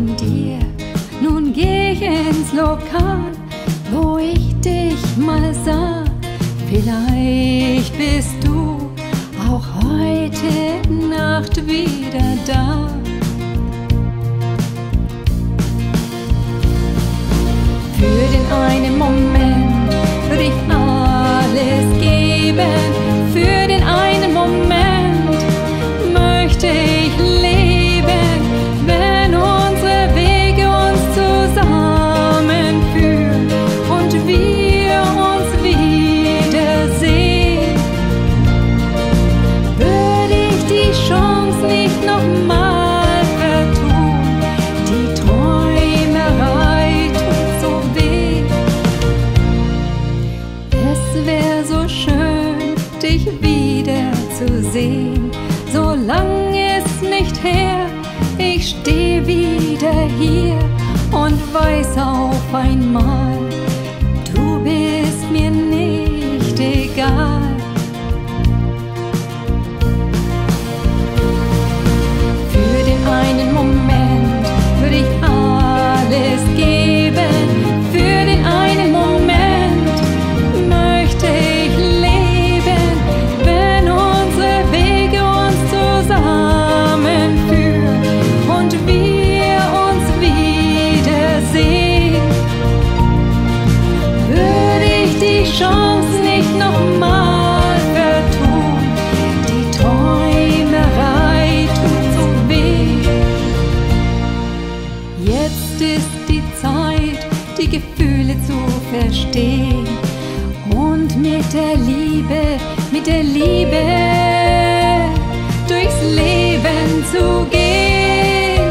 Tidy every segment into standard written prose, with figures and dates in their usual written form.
von dir. Nun geh ich ins Lokal, wo ich dich mal sah. Vielleicht bist du auch heute Nacht wieder da. Für den einen Moment würde ich alles geben. Für den einen Moment möchte ich leben, wenn unsere Wege uns zusammenführen und wir uns wiedersehen. Würde ich die Chance nicht nochmal vertun, die Träumerei tut so weh. Es wäre so schön, dich wiederzusehen. Solang ist nicht her, ich steh wieder hier und weiß auf einmal, du bist mir nicht egal. Für den einen Moment würde ich alles geben. Für den einen Moment möchte ich leben, wenn unsere Wege uns zusammenführen und wir uns wiedersehen. Würde ich die Chance nicht nochmal vertun, die Träumerei tut so weh. Jetzt ist die Zeit, die Gefühle zu verstehen und mit der Liebe durchs Leben zu gehen.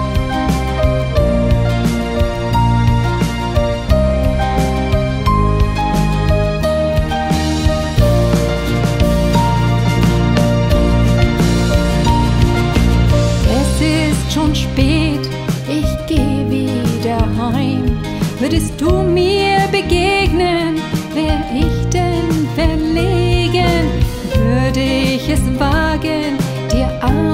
Es ist schon spät, ich geh wieder heim. Würdest du mir begegnen, wär ich denn verlegen? Würde ich es wagen, dir